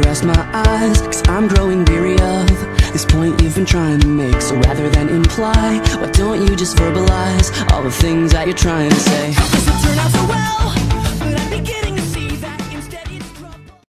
rest my eyes, cause I'm growing weary of this point you've been trying to make. So rather than imply, why don't you just verbalize all the things that you're trying to say?